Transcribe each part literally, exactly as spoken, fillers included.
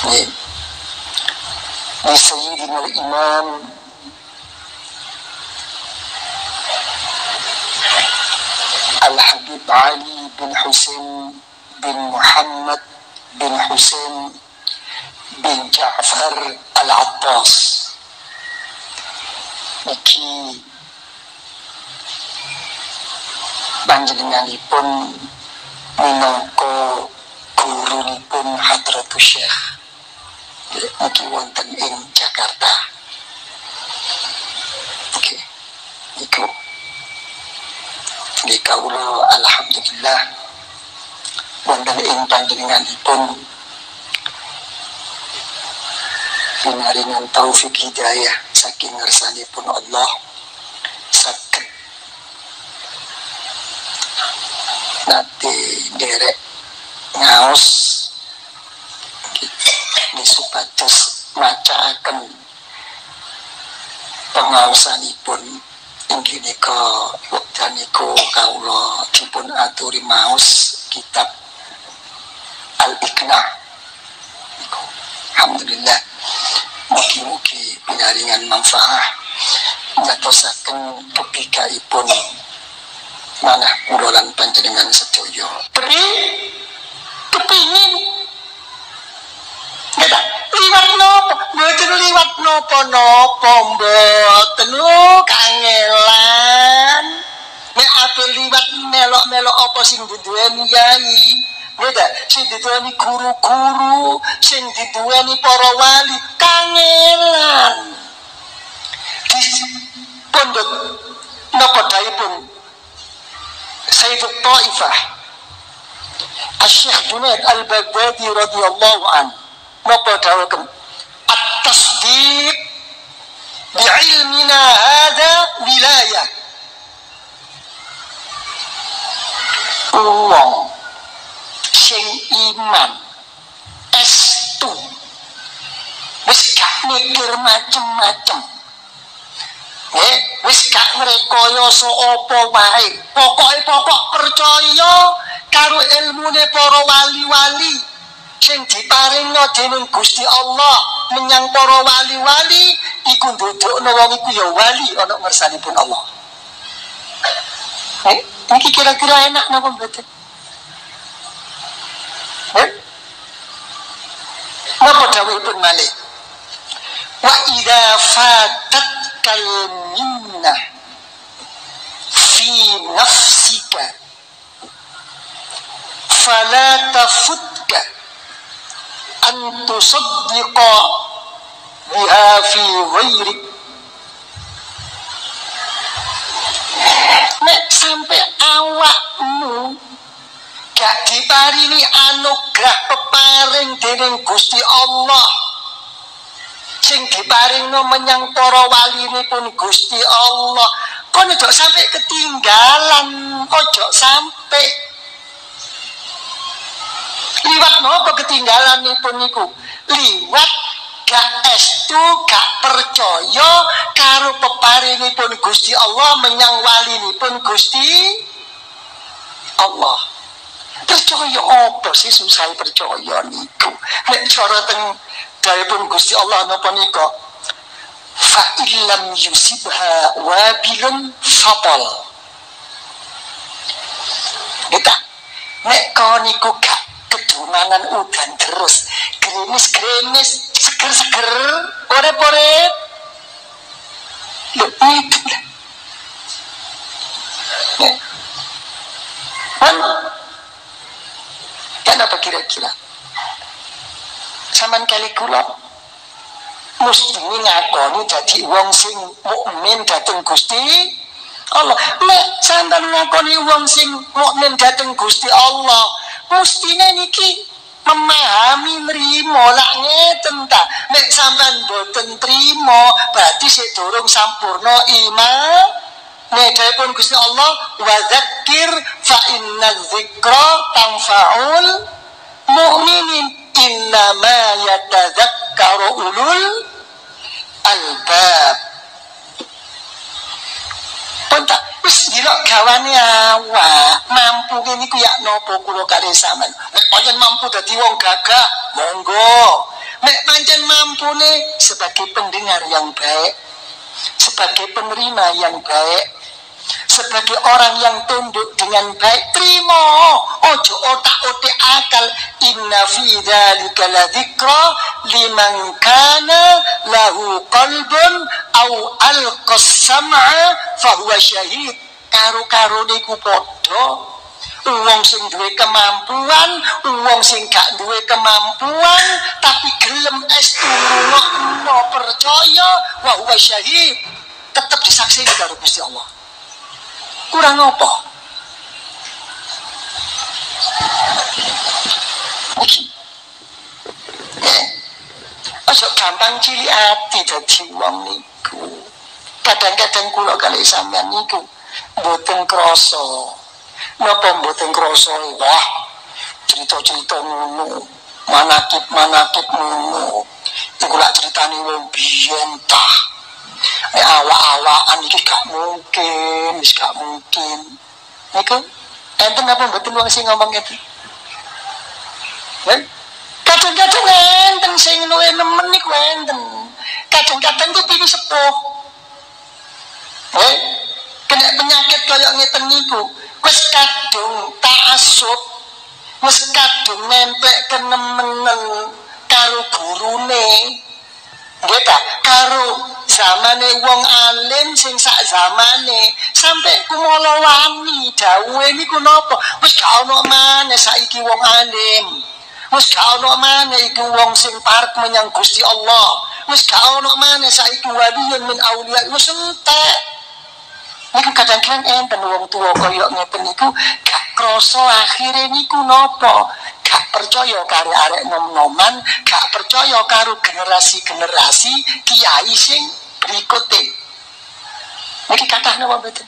Nih, di Sayyidina Imam Al-Habib Ali bin Husain bin Muhammad bin Husain bin Ja'far Al-Abbas iki panjenenganipun minangka gurunipun Hadratus Syekh iki wonten ing Jakarta. Oke, iku nggih kawula alhamdulillah wonten ing panjenenganipun pinaringan taufik hidayah saking ngersanipun Allah saged nanti derek ngaos di supados macaaken pengaosanipun inggih nika wekdaniku kawula dipun aturi maos kitab Al-Iqna. Alhamdulillah mugi-mugi pinaringan manfaat ndadosaken kebikaipun manah kula lan panjenengan sedaya. Tapi kepingin ngeta liwat nopo? Mboten liwat nopo-nopo mboten lho kangelan. Nek ape liwat melok-melok apa sing diduweni yai? Ngeta sing diduweni guru-guru, sing diduweni para wali kangelan. Di pondok napa daipun Sayyidut Taifah Asy-Syaikh Junaid Al-Baghdadi radhiyallahu anhu napa dawuhken at-tasdiq bi'ilmina hadza wilayah. Wong sing iman estu wis gak mikir macem-macem, eh, wis gak ngrekaya apa wae, pokoke pokok percaya karo ilmune para wali-wali sing diparingna dening Gusti Allah menyang para wali-wali iku ndudukna wong iku ya wali ana ngersanipun Allah. Eh, iki kira-kira enak napa mboten? Eh? Napa dawuhipun malih? Wa idza fatat kal minnah fi nafsika fala tafutka an tusaddiqa biha fi ghairik. Nek sampai awakmu gak diparingi anugerah peparing dening Gusti Allah sing diparingno menyang para walinipun Gusti Allah, kon ojo sampai ketinggalan, ojo sampai liwat napa ketinggalanipun niku, liwat gak estu gak percaya karo peparingipun Gusti Allah menyang walinipun Gusti Allah. Percaya apa sih susah percaya niku? Nek cara teng dawuhipun Gusti Allah napa nika? Fa illam yusibha wabilun fatal. Kita nek kau niku gak kedumangan udan terus, gerimis-gerimis, seger-seger, orep-orep. Lho itu lah. Nek kan kenapa kira-kira? Saman kali kula mesti ngakoni dadi wong sing mukmin dhateng Gusti Allah. Nek sampeyan ngakoni wong sing mukmin dhateng Gusti Allah, mestine niki memahami nrimo lak ngeten ta. Nek sampeyan boten trimo, berarti sik durung sampurna iman. Nek dawuhipun Gusti Allah, wa dzakir fa inna dzikra tanfa'ul mu'minin. Innama yatadzakkaru ulul albab. Pontak wis gila gawane awak mampu niku ya napa kula kali sampean. Nek pancen mampu dadi wong gagah, monggo. wajibune sebagai pendengar yang baik, sebagai penerima yang baik, sebagai orang yang tunduk dengan baik. Terima, ojo otak-otak akal. Inna fi dzalika ladzikra liman kana lahu qalbun au alqas sam'a fahuwa syahid. Karo-karo niku padha. Wong sing duwe kemampuan, wong sing gak duwe kemampuan tapi gelem estu ngrungokno percaya wa huwa syahid, tetep disaksini karo Gusti Allah. Kurang apa? Iki. Eh. Ojo gampang cilik ati dadi wong niku. Kadang-kadang kula kali sampean niku mboten krasa. Napa mboten krasa, wah cerita-cerita ngono, manakib-manakib ngono. Iku lak critane wong biyen ta. Nek awak-awakan iki gak mungkin, wis gak mungkin. Niku enten apa mboten wong sing ngomong itu? Kadang-kadang enten sing luwe nemen niku enten. Kadang-kadang ku pilih sepuh. Eh, kena penyakit kaya ngeten niku. Wis kadung ta'assub, wis kadung nempel kenemenen karo gurune. Nggih ta, karo zamane wong alim sing sak zamane, sampai kumala wani dawuhe niku napa? Wis gak ono maneh saiki wong alim. Wis gak ono maneh iku wong sing parek menyang Gusti Allah. Wis gak ono maneh saiki waliyun min auliya, wis entek. Niku kadang-kadang enten wong tuwa kaya ngeten niku gak krasa akhire niku napa? Gak percaya karo arek nom-noman, gak percaya karo generasi-generasi kiai sing berikute. Niki kathah napa mboten?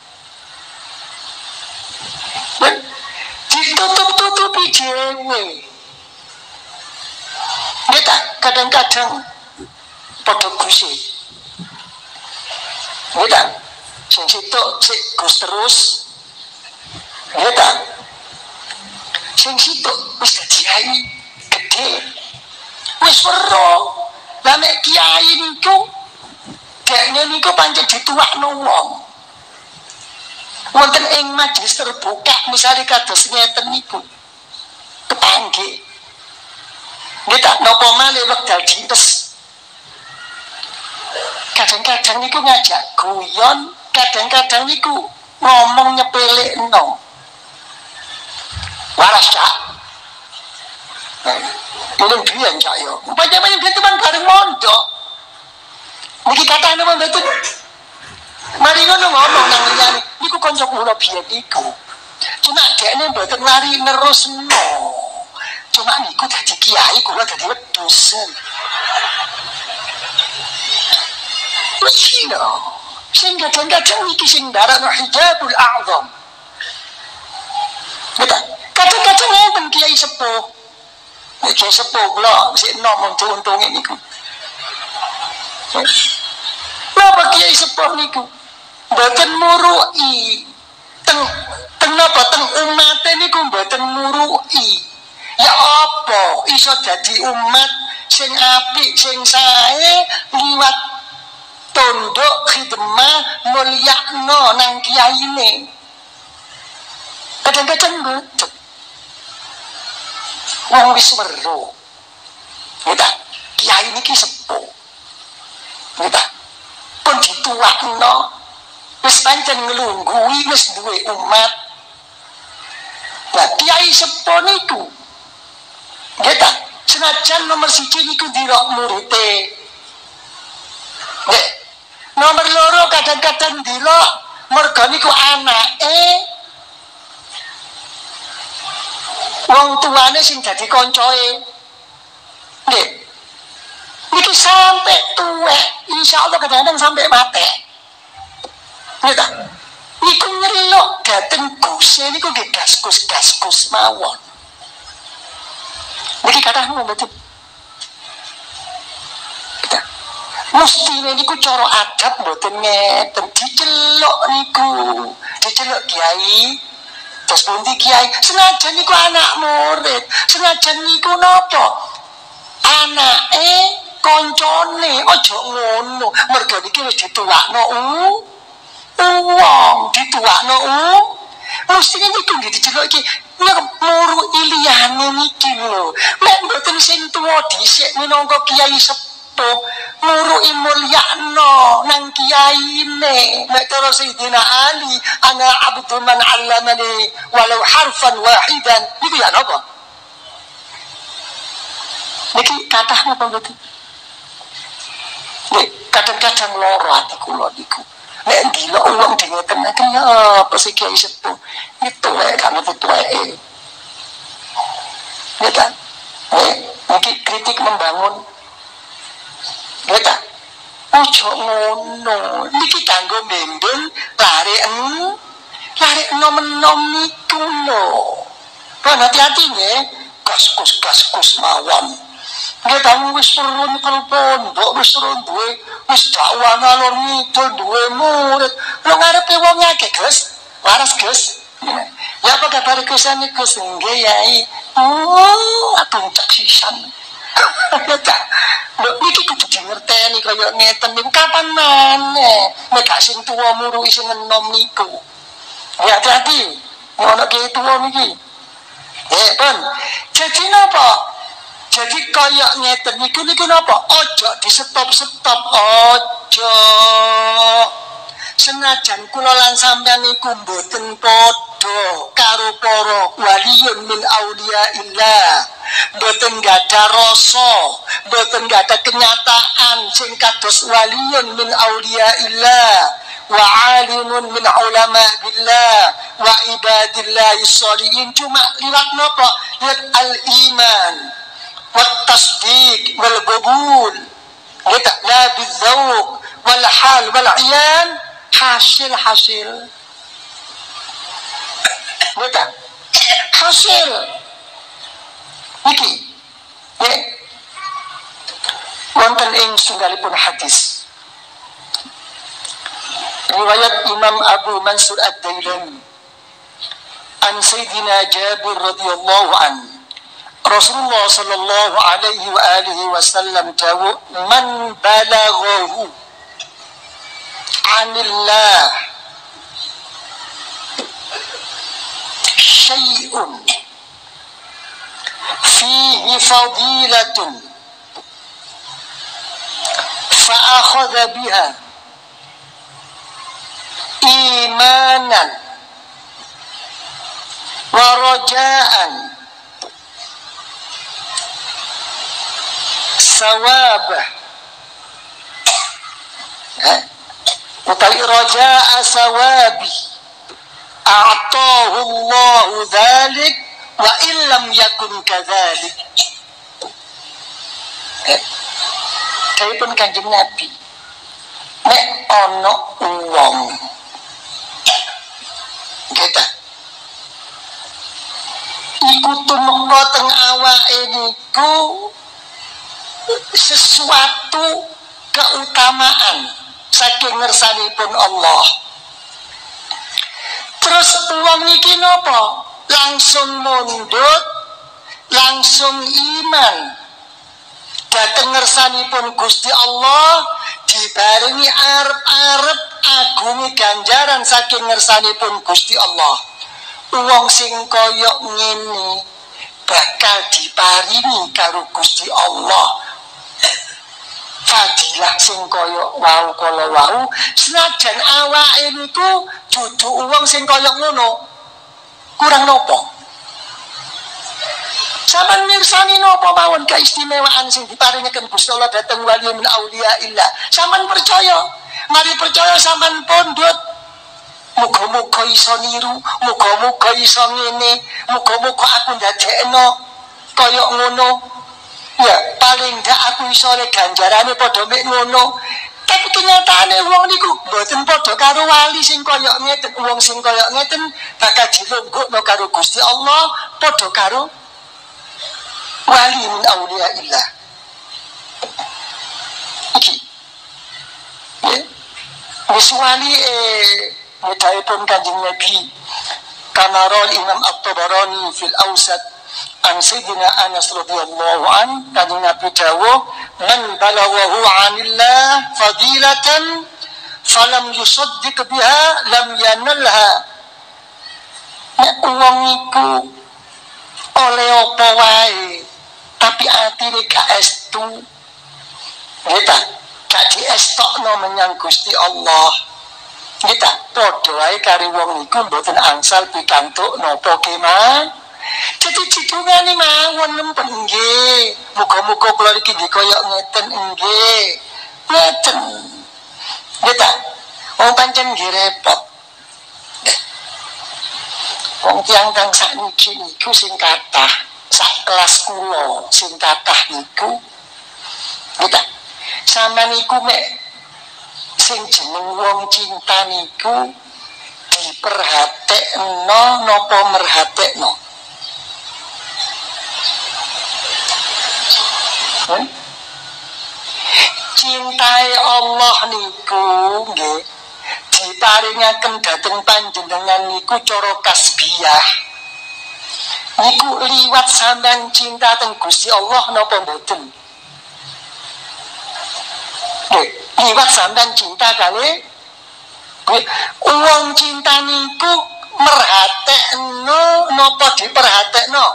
Ben ditutup-tutupi dhewe. Nggih kadang-kadang padha gusih. Nggih ta? Sing sitok sik Gus terus. Ya ta? Sing sitok wis dadi kiai gede. Wis weruh. Lah nek kiai niku dekne niku pancen dituakno wong. Wonten ing majelis terbuka misalnya kados ngeten niku. Kepanggih. Nggih ta napa malih wekdal dintes. Kadang-kadang niku ngajak guyon, kadang-kadang niku ngomong nyepelekno. Waras cak. Belum biyen cak yo. Banyak-banyak dia teman bareng mondok. Niki katane wong betul. Mari ngono ngomong nang liyane, niku kanca kula biyen niku. Cuma dekne mboten lari nerusno. Cuma niku dadi kiai kula dadi wedhus. Mesino, sing kadang-kadang niki sing darano hijabul a'zam. Betul. Kadang-kadang enten kiai sepuh. Nek kiai sepuh kula sik enom untung-untunge niku. Napa kiai sepuh niku? Mboten murui. Teng teng napa teng umate niku mboten murui. Ya apa iso dadi umat sing apik sing sae liwat tunduk khidmah mulyakno nang kiyaine. Kadang-kadang betul wong wis weruh kita kiai niki sepuh kita pun dituakno wis pancen nglunggui wis duwe umat. Nah kiai sepuh niku kita senajan nomor siji niku dirok murite. Nggih. Nomor loro kadang-kadang dilok mergo niku anake wong tuane sing dadi koncoe. Nggih. Niki sampai tuwek, insyaallah kadang-kadang sampai mati. Nggih ta? Niku nyeluk dateng Guse niku nggih gaskus-gaskus mawon. Niki kathah mboten. Mestine niku cara adab mboten ngeten, diceluk niku, diceluk kiai. Terus pundi kiai, senajan niku anak murid, senajan niku napa? Anake kancane umurane aja ngono mergo iki wis dituwakno wong dituwakno mestine niku nggih diceluk iki nek muru iliyane niki lho nek mboten sing tuwa dhisik minangka kiai sepuh muru mulyakno nang kiyaine nek cara Sayyidina Ali ana abdu man 'allamani walau harfan wahidan niku ya napa niki kathah napa mboten nek kadang-kadang loro ati kula niku nek gila uang dingeten ngeten ya apa sih kiai sepuh itu wae kan tuweke ya kan niki kritik membangun ya kan ojo ngono niki kanggo mendung lare en lare enom-enom niku lho kan hati-hati nggih gas-gus gas-gus mawon nggih tamu wis turun telepon mbok wis turun duwe wis dakwah ngalor ngidul duwe murid lho ngarepe wong akeh Gus waras Gus ya apa kabar Gus ane Gus nggih yai oh aku cak sisan ya tak lho iki kudu dingerteni kaya ngeten niku kapan maneh nek gak sing tuwa muru sing enom niku ya hati-hati ono ki tuwa niki eh pun jadi napa jadi kaya ngeten niku niku napa ojo di stop-stop ojo senajan kula lan sampeyan niku mboten padha karo para waliyun min auliyaillah mboten gadah rasa mboten gadah kenyataan sing kados waliyun min auliyaillah wa alimun min ulama billah wa ibadillah sholihin cuma liwat napa liwat al iman wat tasdiq wal qabul kita la bizauq wal hal wal iyan hasil hasil kita hasil iki ya wonten ing sunggalipun hadis riwayat Imam Abu Mansur Ad-Dailami an Sayyidina Jabir radhiyallahu anhu Rasulullah sallallahu alaihi wa alihi wasallam tahu man balaghahu anillah syai'un fihi fadilatun fa akhadha biha imanan wa raja'an sawabah eh utai raja'a sawabi a'tahu Allahu dzalik wa illam yakun kadzalik eh dipun Kanjeng Nabi nek ana wong kita iku tumeka teng awake niku sesuatu keutamaan saking ngersanipun Allah terus wong niki napa langsung mundut langsung iman dhateng ngersanipun Gusti Allah dibarengi arep-arep agungi ganjaran saking ngersanipun Gusti Allah wong sing kaya ngene bakal diparingi karo Gusti Allah fadilah sing kaya wau kala wau senajan awake niku dudu wong sing kaya ngono kurang nopo sampeyan mirsani napa mawon keistimewaan sing diparingaken Gusti Allah dhateng wali min auliyaillah sampeyan percaya mari percaya sampeyan pondhot muga-muga iso niru muga-muga iso ngene muga-muga aku ndadekno kaya ngono ya paling gak aku iso oleh ganjarane padha mek ngono tapi kenyataane wong niku mboten padha karo wali sing kaya ngeten wong sing kaya ngeten bakal dilunggukno karo Gusti Allah padha karo wali min auliyaillah iki ya wis wali eh mutaipun Kanjeng Nabi kamarol Imam At-Tabarani fil Awsat an Sayyidina Anas radhiyallahu an Kanjeng Nabi dawuh man balaghahu 'anillah fadilatan falam yusaddiq biha lam yanalha. Nek wong iku oleh apa wae tapi atine gak estu, kita gak diestokno menyang Gusti Allah, kita padha wae karo wong iku mboten angsal pikantuk napa kemah. Jadi jidungane mawon nempen nggih. Muga-muga kula iki nggih kaya ngeten nggih. Ngeten. Kita wong pancen nggih repot. Wong tiyang kang sakniki niku sing kathah, sak kelas kula sing kathah niku. Kita sampeyan niku mek sing jeneng wong cinta niku diperhatekno napa merhatekno? Hmm? Cintai Allah niku nggih diparingaken dhateng panjenengan niku cara kasbiyah. Niku liwat sampeyan cinta teng Gusti Allah napa mboten? Nggih, liwat sampeyan cinta kali wong cinta niku merhatekno napa diperhatekno?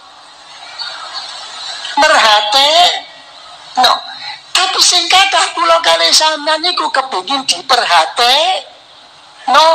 Merhatekno. Tapi sing kathah kula kali sampeyan niku kepengin diperhatekno.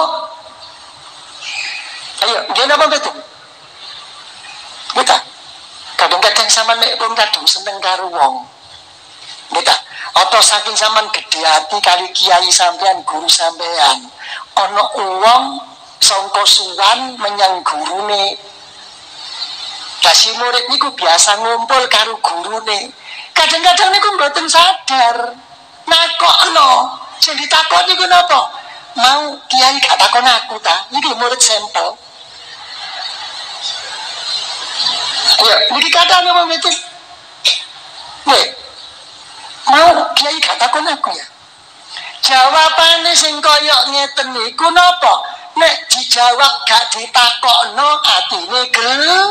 Ayo, nggih napa betul? Kita kadang-kadang sampeyan nek pun kadung seneng karo wong. Kita atau saking sampean gede hati kali kiai sampean, guru sampean, ana wong sangka suwan menyang gurune. Lah si murid niku biasa ngumpul karo gurune. Kadang-kadang niku mboten sadar. Nakokno, sing ditakoni niku napa? Mau kiai gak takon aku ta? Iki murid sampel. Ayo, niki kata napa mboten? Nggih. Mau kiai gak takon aku ya. Jawabane sing kaya ngeten niku napa? Nek dijawab gak ditakokno atine gelo.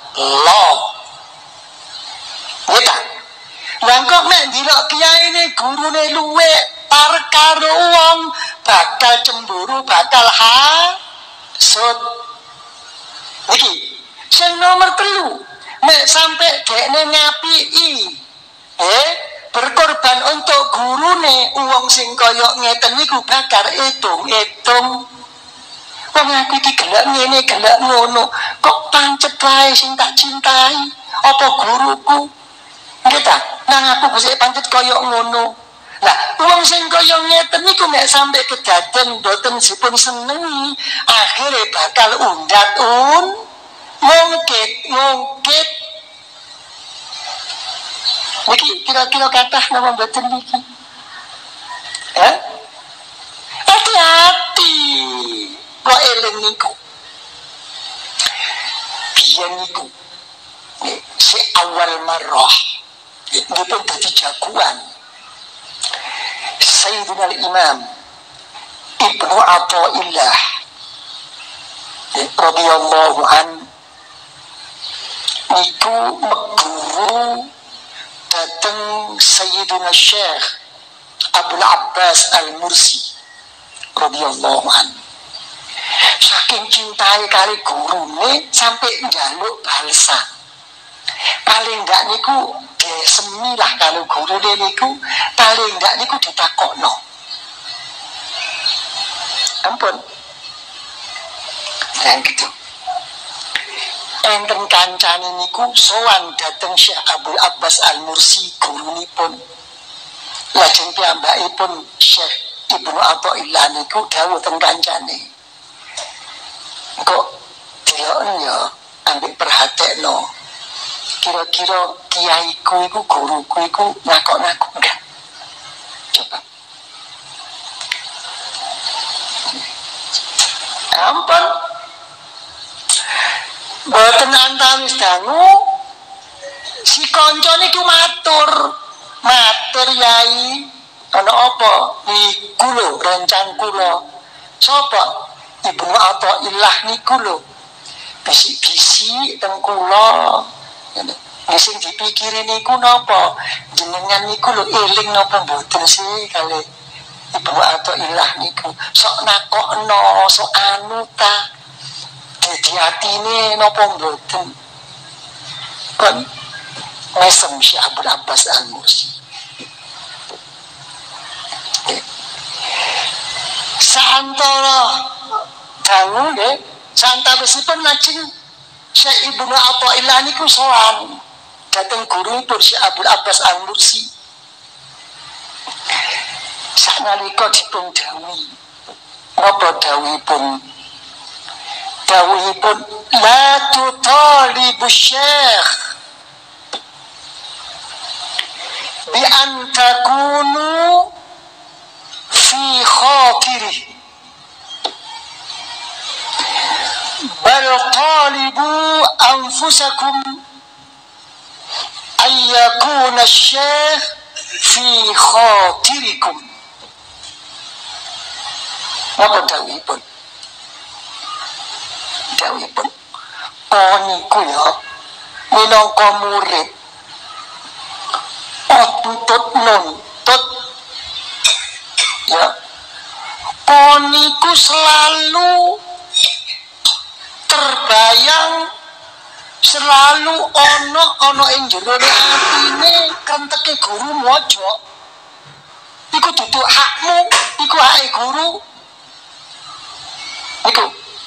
Kita lah kok nek ndelok kiyaine gurune luwe parek karo wong bakal cemburu, bakal hasud. Iki sing nomor telu, nek sampai dekne ngapiki eh berkorban untuk gurune, wong sing kaya ngeten niku bakal etung-etung. Wong aku iki gelek ngene, gelek ngono, kok pancet wae sing tak cintai apa guruku. Nggih ta? Nang aku bisa pancet kaya ngono. Lah, wong sing kaya ngeten niku nek sampe kedaden mboten dipun senengi, akhire bakal undat-un mungkit, mungkit. Niki kira-kira kathah napa mboten niki? Eh? Hati-hati. Kok eling niku. Biyen niku si awal marrah dipun dadi jagoan Sayyidina Imam Ibnu Athaillah radhiyallahu an niku meguru dateng Sayyidina Syekh Abdul Abbas Al-Mursi radhiyallahu an. Saking cintai kali gurune sampai njaluk balesan. Paling ndak niku desemi lah kalau gurune niku, paling ndak niku ditakokno. Ampun. Dan gitu. Enten kancane niku sowan dateng Syekh Abdul Abbas Al-Mursi gurunipun. Lajeng piyambakipun Syekh Ibnu Athaillah niku dawuh teng kancane. Kok diloken ya ambek perhatekno. Kira-kira kiaiku iku guruku iku nakok-nakok enggak? Coba. Ampun. Boten antawis dangu si kanca niku matur. Matur yai, ana apa? Niku lho rencang kula. Sapa? Ibnu Athaillah niku lho. Bisik-bisik teng kula. Sing dipikiri niku napa? Jenengan niku lho eling napa mboten sih kali Ibu Athaillah niku sok nakokno, sok anu ta. Dadi atine napa mboten? Kon mesem Syekh Abdul Abbas Al-Mursi. Saantara dangu nggih, santawisipun lajeng Syekh Ibnu Athaillah niku sowan dhateng gurunipun Syekh Abdul Abbas Al-Mursi. Sanalika dipun dawuhi, napa dawuhipun? Dawuhipun la tutalibu syekh bi an takunu fi khatirih bal talibu anfusakum an yakuna syekh fi khatirikum. Apa dawuhipun? Dawuhipun oh niku ya minangka murid otot nuntut ya oh niku selalu terbayang, selalu ono ono ing jero atine krenteke guru mojo. Iku duduk hakmu, iku hake guru. Iku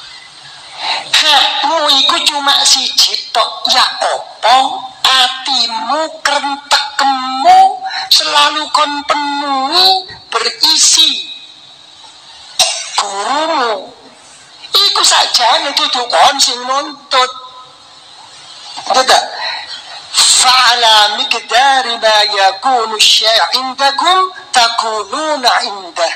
hakmu iku cuma siji tok, ya opo atimu krentekmu selalu kon penuhi berisi gurumu. Iku saja itu kon sing nuntut. Tidak. Fa'ala miqdari ma yakunu syai' indakum takununa indah.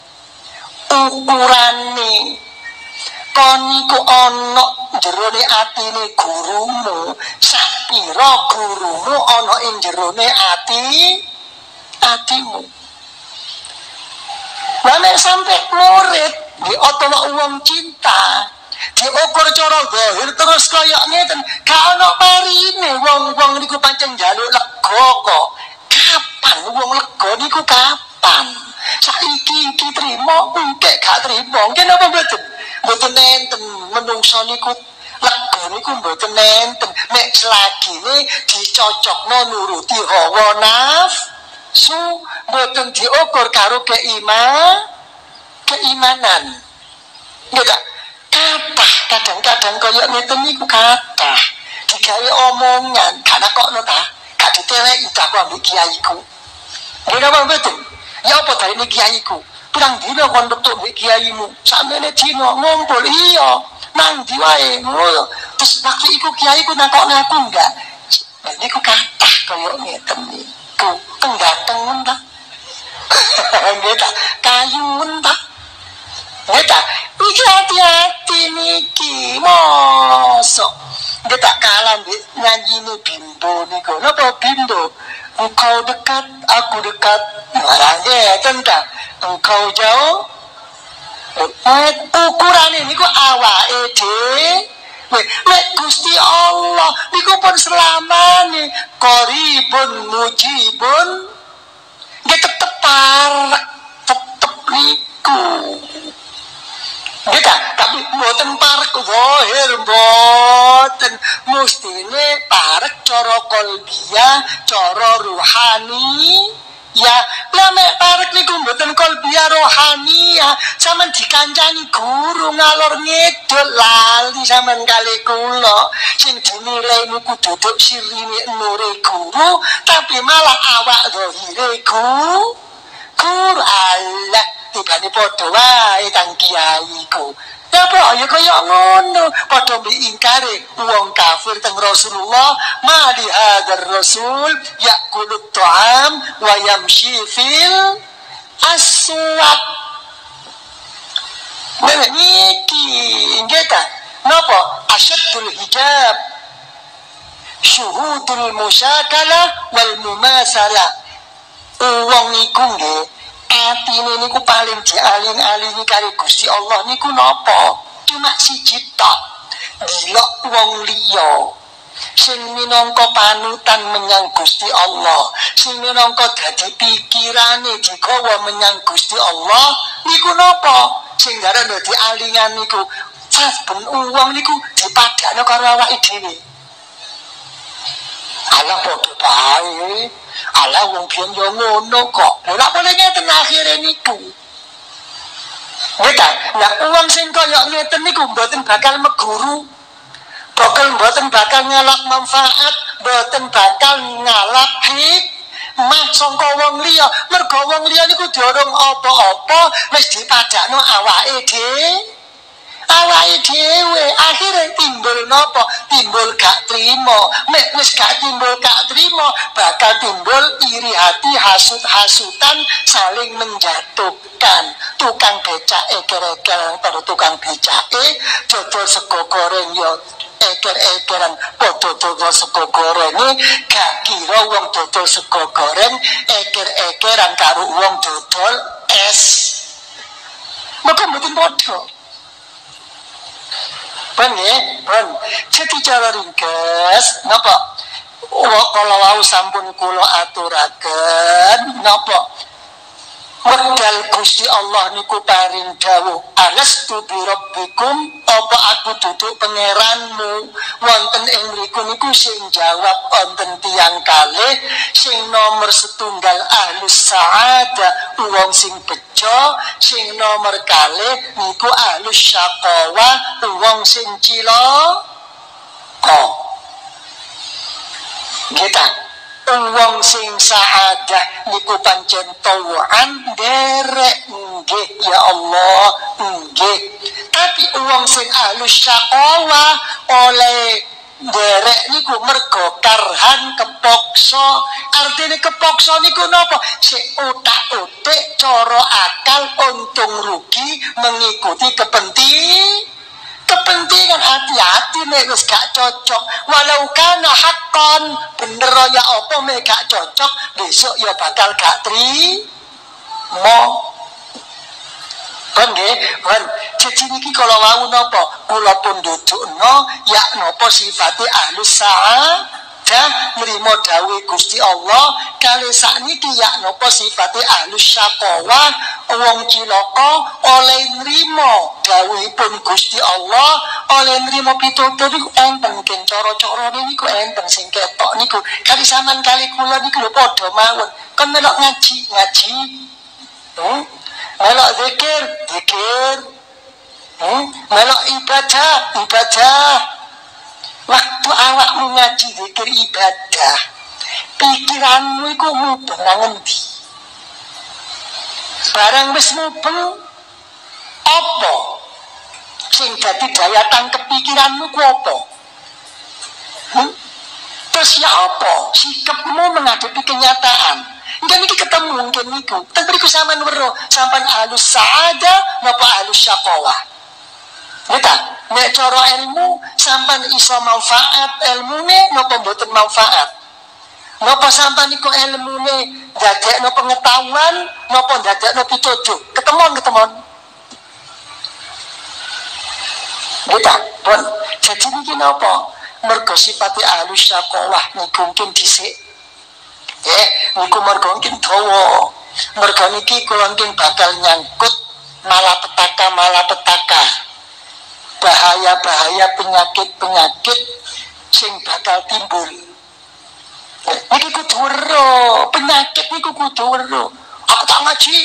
Ukurane kon iku ana jerone atine gurumu, sapira gurumu ana ing jerone ati atimu. Nek sampai murid di otomo uang cinta diukur cara zahir terus kaya ngeten, gak ono parine wong-wong niku pancen njaluk lega kok. Kapan wong lega niku kapan? Saiki iki trimo, engke gak trimo. Nggih napa mboten? Mboten enten menungso niku lega niku mboten enten. Nek selagine dicocokno nuruti hawa nafsu, mboten diukur karo keiman, keimanan. Nggih kathah kadang-kadang kaya ngeten niku kathah digawe omongan gak nakokno ta, gak diteleki ta kok ambek kiaiku. Nggih napa mboten? Ya apa darene kiaiku? Pirang dina kon metu mbek kiaimu? Sakmene dina ngumpul iya. Nang ndi wae ngono. Terus waktu iku kiaiku nakokno aku enggak. Niku kathah kaya ngeten niku. Tenggateng ta. Nggih ta, kayun ta. Nggih ta, iki hati-hati niki mosok. Nggih tak kalah mbek nyanyine Bimbo niku. Napa Bimbo? Engkau dekat, aku dekat. Marane tentang engkau jauh. Ukurane niku awake dhewe. Nek Gusti Allah niku pun selamane qaribun mujibun. Nggih tetep parek, tetep niku. Kita tapi mboten parek zahir mboten, mestine parek cara qalbiyah, cara ruhani. Ya, lah nek parek niku mboten qalbiyah rohaniah, sampean dikancani guru ngalor ngidul lali sampean kali kula. Sing dinilai niku duduk sirine nure guru, tapi malah awak zahire guru. Guru Allah tibane padha wae kang kiaiku. Ya apa ya kaya ngono, padha diingkari wong kafir teng Rasulullah, ma li hadzal rasul yakulut ta'am wa yamshi fil aswaq. Nah niki nggih ta, napa asyaddul hijab syuhudul musyakalah wal mumasalah. Wong niku nggih atine niku paling dialing-alingi karo Gusti Allah niku napa? Cuma siji tok. Delok wong liya. sing minangka panutan menyang Gusti Allah, sing minangka dadi pikirane digawa menyang Gusti Allah, niku napa? Sing darane dadi alingan niku saben uang niku dipadakno karo awake dhewe. Alah padha bae. Alah wong biyen yo ngono kok. Ora boleh ngeten akhire niku. Nggih, nah uang sing kaya ngeten niku mboten bakal meguru. Bakal mboten bakal ngalap manfaat, mboten bakal ngalap hik mah sangka wong liya. Mergo wong liya niku dorong apa-apa wis dipadakno awake dhewe. Awake dhewe akhire timbul napa? Timbul gak trimo. Mek wis gak timbul gak trimo, bakal timbul iri hati, hasut-hasutan, saling menjatuhkan. Tukang becak eker-ekeran karo tukang becake dodol sego goreng yo eker-ekeran padha dodol sego gorenge, gak kira wong dodol sego goreng eker-ekeran karo wong dodol es. Maka mboten padha. Ben nggih, ben. Jadi cara ringkes, napa? Kalau wau sampun kula aturaken, napa? Wekdal Gusti Allah niku paring dawuh, alastu bi rabbikum, apa aku duduk pangeranmu? Wonten ing mriku niku sing jawab wonten tiyang kalih, sing nomor setunggal ahlus sa'adah, wong sing bejo, sing nomor kalih niku ahlus syaqawa, wong sing cilaka. Kita wong sing saadah niku pancen tawaan derek nggih ya Allah nggih, tapi wong sing ahlus syaqawa oleh derek niku mergo karhan kepokso. Artine kepokso niku napa? Sik otak-otik cara akal untung rugi mengikuti kepentingan kepentingan. Hati-hati nek wis gak cocok, walau kana hakon, bener ya apa mek gak cocok, besok ya bakal gak trimo. Kan nggih, kan. Jadi niki kala wau napa? Kula pun dudukno ya napa sifate ahlus sa'adah nrimo dawuh Gusti Allah, kali sakniki ya napa sifate ahlus syaqawa, wong cilaka oleh nrimo dawuhipun Gusti Allah, oleh nrimo pitutur niku enten ken cara-carane niku enten sing ketok niku. Kali sampean kali kula niku lho padha mawon. Kon melok ngaji, ngaji. Hmm? Melok zikir, zikir. Hmm? Melok ibadah, ibadah. Waktu awakmu ngaji zikir ibadah, pikiranmu iku mubeng nang endi? Barang wis mubeng, apa sing dadi daya tangkep pikiranmu ku apa? Hmm? Terus ya apa? Sikapmu menghadapi kenyataan. Nggak niki ketemu mungkin niku. Ten beriku sampean weruh, sampean ahlus sa'adah napa ahlus syaqawah. Nggih, nek cara ilmu sampean iso manfaat ilmune napa mboten manfaat? Napa sampean iku ilmune ndadekno pengetahuan napa ndadekno pituduh? Ketemon ketemon. Nggih, pun. Jadi niki napa? Mergo sifate ahlus syaqawah niku mungkin dhisik. Nggih, niku mergo mungkin dawa. Mergo niki kula mungkin bakal nyangkut malapetaka malapetaka. Bahaya-bahaya penyakit-penyakit sing bakal timbul. Niki kudu weruh, penyakit niku kudu weruh. Aku tak ngaji,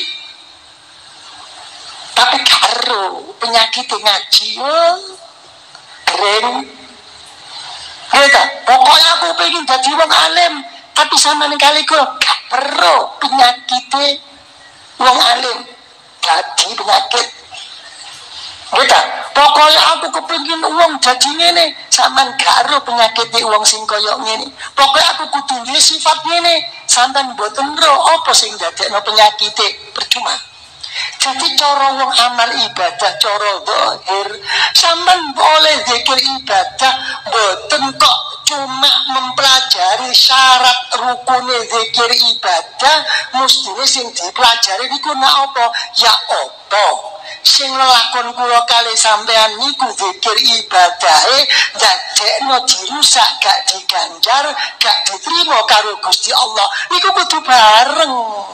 tapi karo penyakit ngaji, oh, keren. Kita, pokoknya aku pengen jadi wong alim, tapi sama kali ku gak perlu penyakit wong alim, jadi penyakit. Kita, pokoknya aku kepengin uang jadi ngene, sampean gak ero penyakit uang sing kaya ngene. Pokoknya aku kudu duwe sifat ngene, sampean mboten ero apa sing dadekno penyakit percuma. Jadi cara wong amal ibadah cara zahir, sampean boleh zikir ibadah mboten kok cuma mempelajari syarat rukun zikir ibadah, mestine sing dipelajari niku nak apa? Ya apa? Sing lelakon kula kali sampean niku zikir ibadahe dadekno dirusak, gak diganjar, gak diterima karo Gusti Allah. Niku kudu bareng.